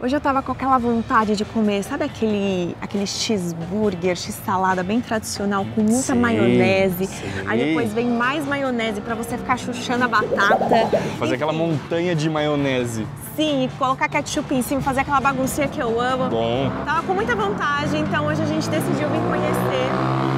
Hoje eu tava com aquela vontade de comer, sabe aquele cheeseburger, x-salada bem tradicional, com muita maionese. Aí depois vem mais maionese pra você ficar chuchando a batata. Fazer aquela montanha de maionese. Sim, e colocar ketchup em cima, fazer aquela baguncinha que eu amo. Bom. Tava com muita vontade, então hoje a gente decidiu vir conhecer.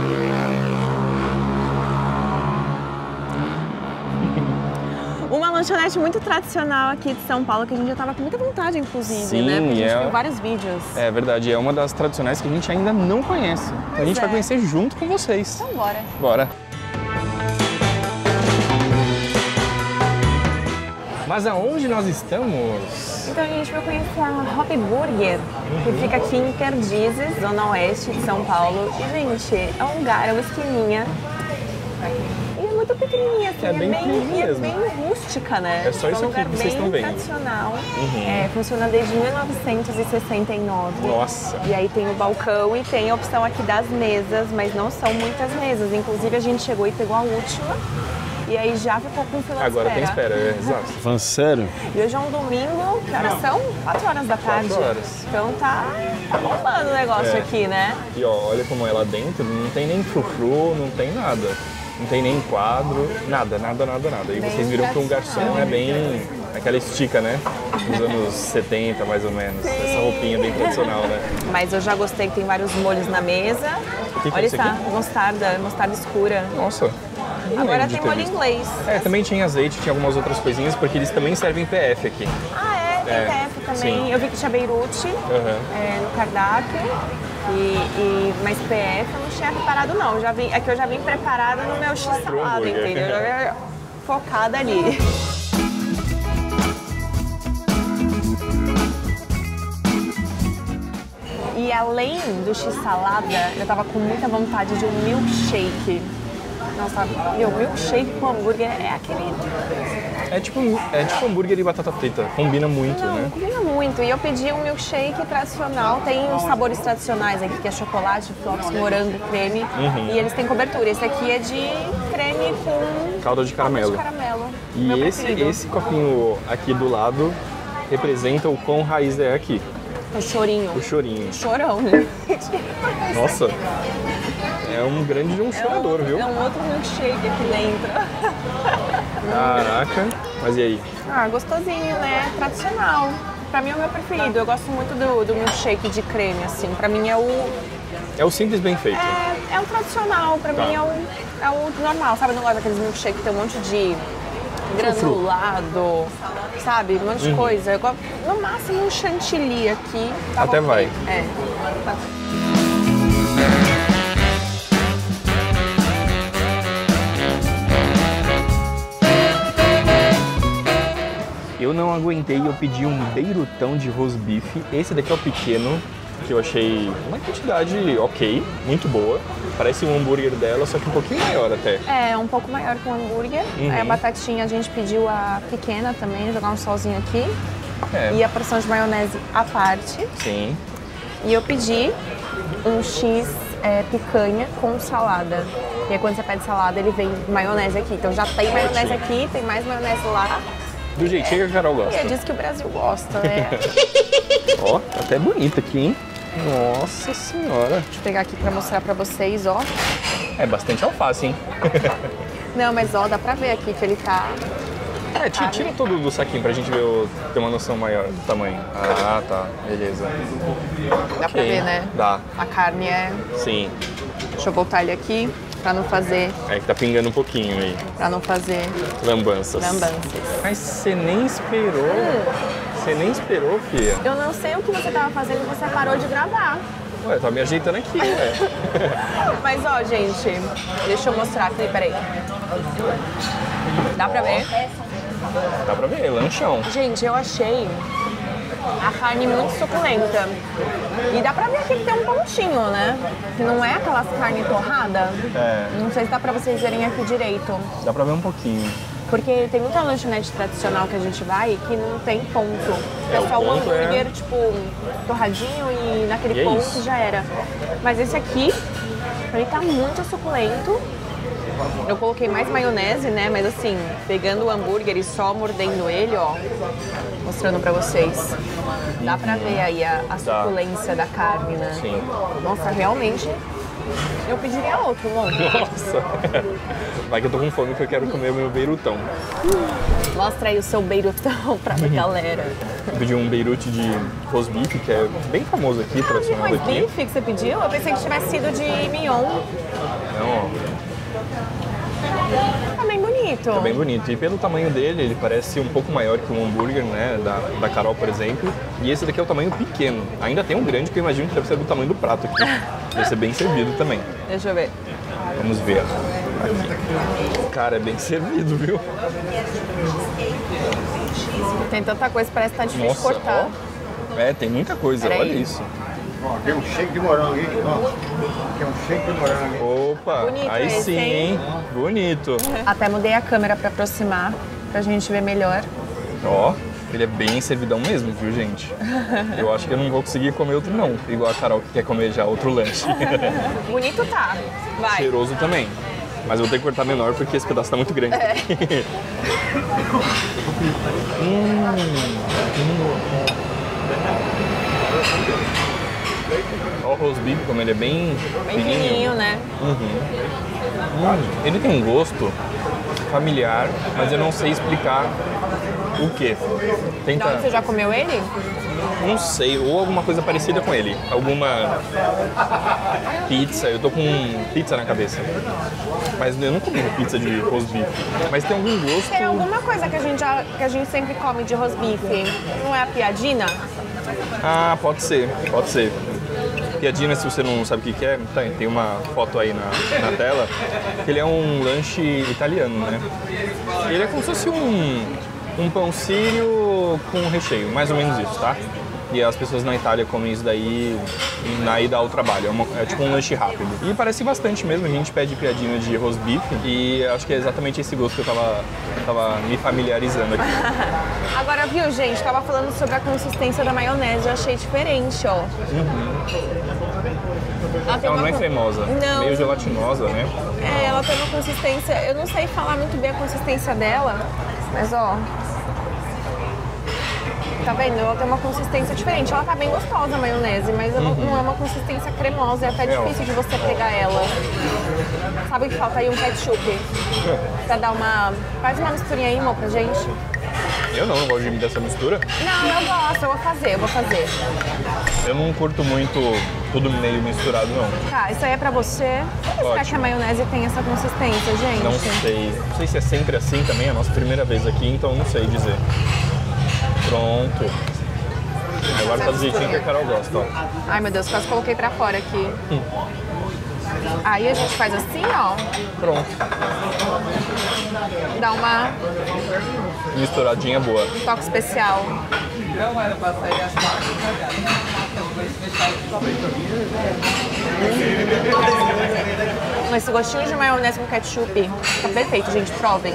Uma lanchonete muito tradicional aqui de São Paulo, que a gente já tava com muita vontade, inclusive, Sim, né? Porque a gente viu vários vídeos. É verdade, é uma das tradicionais que a gente ainda não conhece. Então a gente vai conhecer junto com vocês. Então bora. Bora. Mas aonde nós estamos? Então a gente vai conhecer a Hop Burger, que fica aqui em Perdizes, zona oeste de São Paulo. E, gente, é um lugar, é uma esquininha. E é muito pequenininha, assim, É bem rústica, né? É só isso aqui que vocês estão vendo. Tradicional. Funciona desde 1969. Nossa. E aí tem o balcão e tem a opção aqui das mesas, mas não são muitas mesas. Inclusive a gente chegou e pegou a última. E aí já ficou com fila de Agora tem espera, exato. Falando sério? E hoje é um domingo, que horas são? 4 horas da tarde. 4 horas. Então tá bombando o negócio aqui, né? E ó, olha como é lá dentro, não tem nem frufru, não tem nada. Não tem nem quadro, nada. E Bem vocês viram que um garçom é bem aquela estica, né? Dos anos 70, mais ou menos. Sim. Essa roupinha bem tradicional, né? Mas eu já gostei que tem vários molhos na mesa. O que olha é isso essa aqui? mostarda escura. Nossa. Não Agora lembro de tem ter molho visto. inglês. É, também tinha azeite, tinha algumas outras coisinhas, porque eles também servem PF aqui. Ah, é? Tem PF também. sim. Eu vi que tinha Beirute no cardápio. Mas PF eu não tinha reparado não. É que eu já vim preparada no meu x-salada, entendeu? Eu já vim focada ali. E além do x-salada, eu tava com muita vontade de um milkshake. Nossa, meu, milkshake com hambúrguer é aquele... É tipo hambúrguer e batata frita, combina muito, né? Combina muito. E eu pedi um milkshake tradicional, tem os sabores tradicionais aqui, que é chocolate, flocos, morango, creme. E eles têm cobertura. Esse aqui é de creme com... calda de caramelo. E esse copinho aqui do lado representa o quão raiz é aqui. O chorinho. O chorinho. Chorão, gente. Nossa. É um grande chorador, viu? É um outro milkshake aqui dentro. Caraca. Mas e aí? Ah, gostosinho, né? Tradicional. Pra mim é o meu preferido. Eu gosto muito do milkshake de creme, assim. Pra mim é o... É o simples bem feito. É o tradicional. Pra mim é o normal. Sabe, eu não gosto daqueles milkshake que tem um monte de granulado, sabe? Um monte de coisa. Eu gosto, no máximo, um chantilly aqui. Tá até bom. vai. É. Eu não aguentei, eu pedi um beirutão de rosbife. Esse daqui é o pequeno, que eu achei uma quantidade ok, muito boa. Parece um hambúrguer dela, só que um pouquinho maior até. É, um pouco maior que um hambúrguer. Aí a batatinha a gente pediu a pequena também, jogar um solzinho aqui. E a porção de maionese à parte. Sim. E eu pedi um X picanha com salada. E aí quando você pede salada, ele vem maionese aqui. Então já tem maionese aqui, tem mais maionese lá. Do jeitinho que a Carol gosta. E é disso que o Brasil gosta, né? Ó, tá até bonito aqui, hein? Nossa senhora. Deixa eu pegar aqui pra mostrar pra vocês, ó. É bastante alface, hein? Não, mas ó, dá pra ver aqui que ele tá... Tira tudo do saquinho pra gente ter uma noção maior do tamanho. Ah, tá. Beleza. Dá pra ver, né? Dá. A carne é... Sim. Deixa eu voltar ele aqui pra não fazer... É que tá pingando um pouquinho aí. Pra não fazer... Lambanças. Mas você nem esperou. Você nem esperou, filha. Eu não sei o que você tava fazendo e você parou de gravar. Ué, tá me ajeitando aqui, ué. Mas ó, gente, deixa eu mostrar aqui, peraí. Dá pra ver? Dá pra ver, lanchão. Gente, eu achei a carne muito suculenta. E dá pra ver aqui que tem um pontinho, né? Que não é aquelas carnes torradas. Não sei se dá pra vocês verem aqui direito. Dá pra ver um pouquinho. Porque tem muita lanchonete tradicional que a gente vai que não tem ponto. É só um hambúrguer, tipo, torradinho e naquele ponto já era. Mas esse aqui, ele tá muito suculento. Eu coloquei mais maionese, né? Mas assim, pegando o hambúrguer e só mordendo ele, ó. Mostrando pra vocês. Dá pra ver aí a suculência da carne, né? Sim. Nossa, realmente... Eu pediria outro, amor. Nossa. Vai que eu tô com fome que eu quero comer meu beirutão. Mostra aí o seu beirutão pra galera. Eu pedi um beirute de rosbife, que é bem famoso aqui, tradicional Mas daqui. bife que você pediu? Eu pensei que tivesse sido de mignon. Não, ó. Tá bem bonito. É bem bonito. E pelo tamanho dele, ele parece um pouco maior que um hambúrguer, né? Da Carol, por exemplo. E esse daqui é o tamanho pequeno. Ainda tem um grande que eu imagino que deve ser do tamanho do prato aqui. Deve ser bem servido também. Deixa eu ver. Vamos ver. Aqui. Cara, é bem servido, viu? Tem tanta coisa, parece que tá difícil Nossa, de cortar. ó. É, tem muita coisa, Peraí. olha isso. Ó, tem um shake de morango aí, ó. Tem um shake de morango aí. Opa, Bonito aí esse, sim, hein? Bonito. Até mudei a câmera pra aproximar, pra gente ver melhor. Ó, ele é bem servidão mesmo, viu, gente? Eu acho que eu não vou conseguir comer outro não, igual a Carol que quer comer já outro lanche. Bonito tá. Vai. Cheiroso também. Mas eu vou ter que cortar menor porque esse pedaço tá muito grande. Ó o rosbife, como ele é bem Bem fininho, né? Ele tem um gosto familiar, mas eu não sei explicar o quê. De onde você já comeu ele? Não sei, ou alguma coisa parecida com ele. Alguma pizza, eu tô com pizza na cabeça. Mas eu não comi pizza de rosbife. Mas tem algum gosto... Tem alguma coisa que a gente sempre come de rosbife. Não é a piadina? Ah, pode ser, pode ser. Piadinha, se você não sabe o que é, tem uma foto aí na tela. Ele é um lanche italiano, né? Ele é como se fosse um pão sírio com recheio, mais ou menos isso, tá? E as pessoas na Itália comem isso daí na ida ao trabalho. É tipo um lanche rápido. E parece bastante mesmo. A gente pede piadinha de rosbife e acho que é exatamente esse gosto que eu tava me familiarizando aqui. Agora, viu, gente? Tava falando sobre a consistência da maionese. Eu achei diferente, ó. Ela não é cremosa, Não. meio gelatinosa, né? É, ela tem uma consistência... Eu não sei falar muito bem a consistência dela, mas, ó... Tá vendo? Ela tem uma consistência diferente. Ela tá bem gostosa, a maionese, mas ela não é uma consistência cremosa. É até difícil de você pegar ela. Sabe o que falta aí? Um ketchup. Pra dar uma... Faz uma misturinha aí, amor, pra gente. Eu não gosto de dessa mistura. Não, eu gosto. Eu vou fazer. Eu não curto muito tudo meio misturado, não. Tá, isso aí é pra você. Por que será que a maionese tem essa consistência, gente? Não sei. Não sei se é sempre assim também. É a nossa primeira vez aqui, então não sei dizer. Pronto. Agora tá do jeitinho que a Carol gosta, ó. Ai, meu Deus, quase coloquei pra fora aqui. Aí a gente faz assim, ó. Pronto. Dá uma Misturadinha boa. toque especial. Esse gostinho de maionese com ketchup tá perfeito, gente. Provem.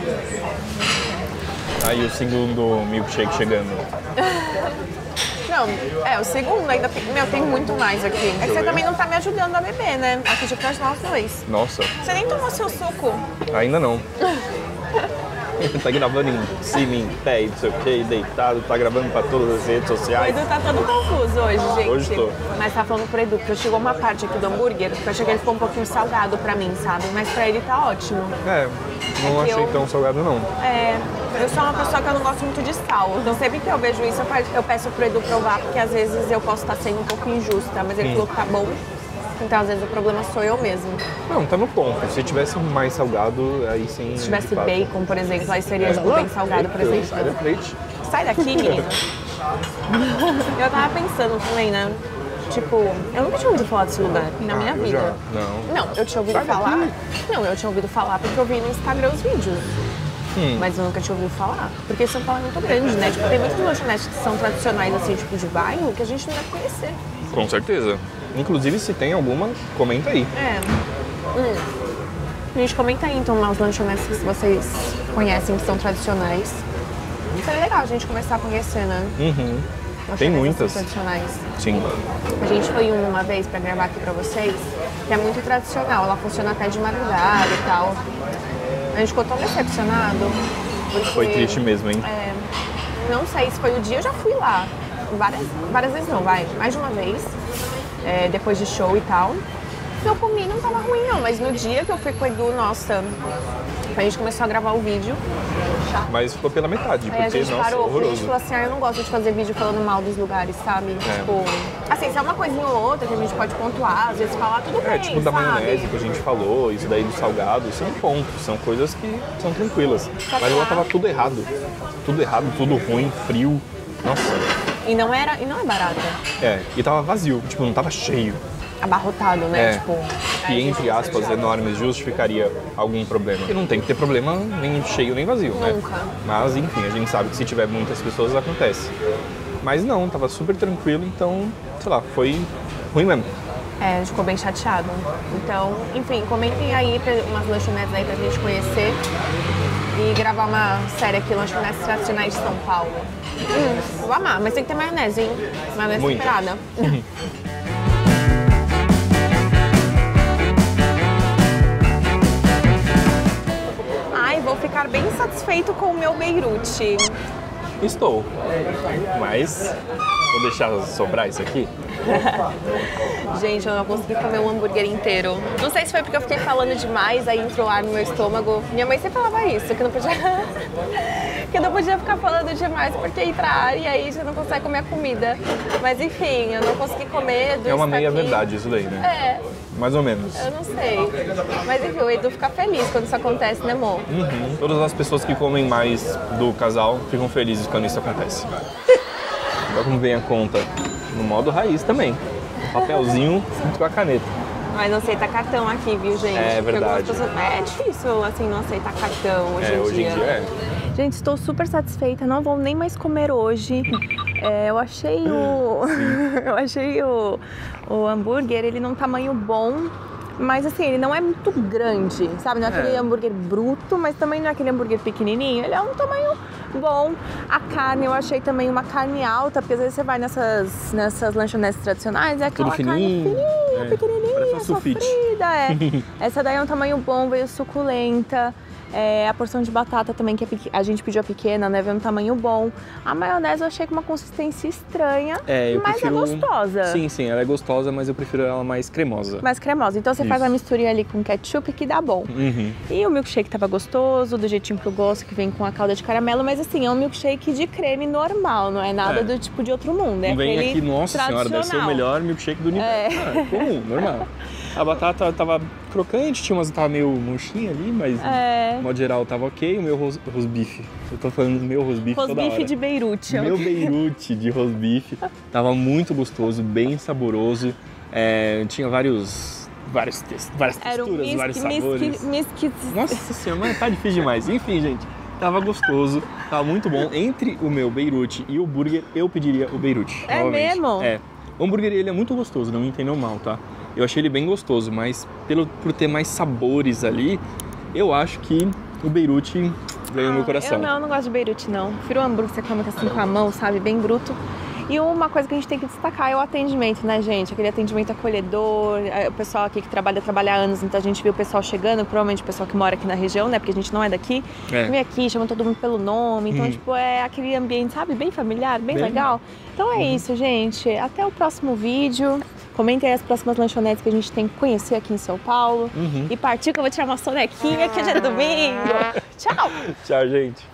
Aí o segundo milkshake chegando. Não, o segundo ainda tem... Meu, tem muito mais aqui. É que você também não tá me ajudando a beber, né? Aqui de pra nós dois. Nossa, Você nem tomou seu suco. ainda não. Tá gravando em cima, em pé, e não sei o que, deitado, tá gravando pra todas as redes O sociais. Edu tá todo confuso hoje, gente. Hoje tô. Mas tá falando pro Edu, porque chegou uma parte aqui do hambúrguer que eu achei que ele ficou um pouquinho salgado pra mim, sabe? Mas pra ele tá ótimo. É, não É que achei eu- tão salgado não. É, eu sou uma pessoa que eu não gosto muito de sal. Então sempre que eu vejo isso, eu peço pro Edu provar, porque às vezes eu posso estar sendo um pouco injusta, mas ele falou que tá bom. Então às vezes o problema sou eu mesmo. Não, tá no ponto. Se tivesse mais salgado, aí sim. Se tivesse de fato. bacon, por exemplo, aí seria tipo, bem salgado, por exemplo. Sai da frente. Sai daqui, menino. Eu tava pensando também, né? Tipo, eu nunca tinha ouvido falar desse lugar na minha eu vida. já. Não. Não, eu tinha ouvido Sai falar. daqui. Não, eu tinha ouvido falar porque eu vi no Instagram os vídeos. Mas eu nunca tinha ouvido falar. Porque São Paulo é muito grande, né? Tipo, tem muitas lanchonetes que são tradicionais, assim, tipo, de bairro, que a gente não deve conhecer. Com certeza. Inclusive, se tem alguma, comenta aí. É. Gente, comenta aí, então, nas lanchonetes que vocês conhecem, que são tradicionais. Seria legal a gente começar a conhecer, né? Tem muitas. Tradicionais. Sim. A gente foi uma vez pra gravar aqui pra vocês, que é muito tradicional. Ela funciona até de madrugada e tal. A gente ficou tão decepcionado. Porque, Foi triste mesmo, hein? Não sei se foi o dia, eu já fui lá. Várias vezes não, mais de uma vez. Depois de show e tal. Eu comi, não tava ruim não, mas no dia que eu fui com o Edu, nossa, a gente começou a gravar o vídeo. Mas ficou pela metade, Aí a porque, gente nossa, parou, porque a gente horroroso. falou assim, eu não gosto de fazer vídeo falando mal dos lugares, sabe? Tipo, assim, se é uma coisinha ou outra que a gente pode pontuar, às vezes falar, tudo bem, Tipo da sabe? maionese que a gente falou, isso daí do salgado, são pontos, são coisas que são tranquilas. Mas ela tava tudo errado, tudo ruim, frio, nossa. E não é barata. E tava vazio, tipo, não tava cheio. Abarrotado, né? Tipo, que entre aspas enormes justificaria algum problema. Porque não tem que ter problema nem cheio nem vazio, né? Nunca. Mas enfim, a gente sabe que se tiver muitas pessoas acontece. Mas não, tava super tranquilo, então, sei lá, foi ruim mesmo. A gente ficou bem chateado. Então, enfim, comentem aí umas lanchonetes aí pra gente conhecer e gravar uma série aqui, lanchonetes tradicionais de São Paulo. Vou amar, mas tem que ter maionese, hein? Maionese temperada. Vou ficar bem satisfeito com o meu Beirute. Estou, mas vou deixar sobrar isso aqui. Gente, eu não consegui comer um hambúrguer inteiro. Não sei se foi porque eu fiquei falando demais, aí entrou ar no meu estômago. Minha mãe sempre falava isso, que eu não podia ficar falando demais porque entra ar e aí você não consegue comer a comida. Mas enfim, eu não consegui comer. É uma meia verdade isso daí, né? Mais ou menos. Eu não sei. Mas enfim, o Edu fica feliz quando isso acontece, né, amor? Todas as pessoas que comem mais do casal ficam felizes quando isso acontece. Agora como vem a conta? No modo raiz também. O papelzinho junto com a caneta. Mas não aceita cartão aqui, viu, gente? É verdade. É difícil, assim, não aceitar cartão hoje em dia. Hoje em dia é. Gente, estou super satisfeita, não vou nem mais comer hoje. Eu achei o hambúrguer, ele num tamanho bom, mas assim, ele não é muito grande, sabe? Não é aquele hambúrguer bruto, mas também não é aquele hambúrguer pequenininho. Ele é um tamanho bom. A carne, eu achei também uma carne alta, porque às vezes você vai nessas lanchonetes tradicionais, é aquela carne fininha, pequenininha, sofrida. Essa daí é um tamanho bom, veio suculenta. A porção de batata também, que a gente pediu a pequena, né? Veio um tamanho bom. A maionese eu achei com uma consistência estranha, mas é gostosa. Sim, ela é gostosa, mas eu prefiro ela mais cremosa. Mais cremosa. Então você faz a misturinha ali com ketchup que dá bom. E o milkshake tava gostoso, do jeitinho que eu gosto, que vem com a calda de caramelo, mas assim, é um milkshake de creme normal, não é nada do tipo de outro mundo. Não vem aqui, nossa senhora, deve ser o melhor milkshake do universo. Comum, normal. A batata tava crocante, tava meio murchinha ali, mas de modo geral tava ok. O meu rosbife, eu tô falando do meu rosbife toda hora. Rosbife de Beirute. Meu Beirute de rosbife tava muito gostoso, bem saboroso. Tinha várias texturas, vários sabores. Nossa senhora, mas tá difícil demais. Enfim, gente, tava gostoso, tava muito bom. Entre o meu Beirute e o burger, eu pediria o Beirute. É mesmo? O hambúrguer ele é muito gostoso, não me entendam mal, tá? Eu achei ele bem gostoso, mas por ter mais sabores ali, eu acho que o Beirute ganhou meu coração. Eu não gosto de Beirute, não. Prefiro o hambúrguer que você come assim com a mão, sabe? Bem bruto. E uma coisa que a gente tem que destacar é o atendimento, né, gente? Aquele atendimento acolhedor. O pessoal aqui que trabalha há anos, então a gente viu o pessoal chegando, provavelmente o pessoal que mora aqui na região, né? Porque a gente não é daqui. Vem aqui, chama todo mundo pelo nome. Então, tipo, é aquele ambiente, sabe? Bem familiar, bem legal. Então é isso, gente. Até o próximo vídeo. Comentem aí as próximas lanchonetes que a gente tem que conhecer aqui em São Paulo. E partiu que eu vou tirar uma sonequinha, que hoje é domingo. Tchau! Tchau, gente!